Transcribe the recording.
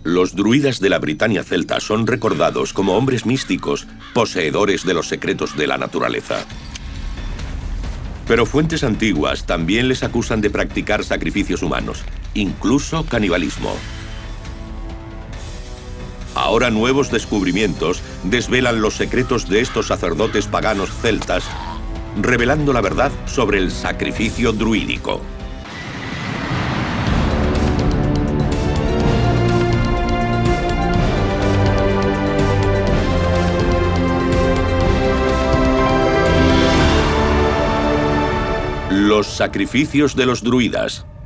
Los druidas de la Britania celta son recordados como hombres místicos, poseedores de los secretos de la naturaleza. Pero fuentes antiguas también les acusan de practicar sacrificios humanos, incluso canibalismo. Ahora nuevos descubrimientos desvelan los secretos de estos sacerdotes paganos celtas, revelando la verdad sobre el sacrificio druídico. Los sacrificios de los druidas.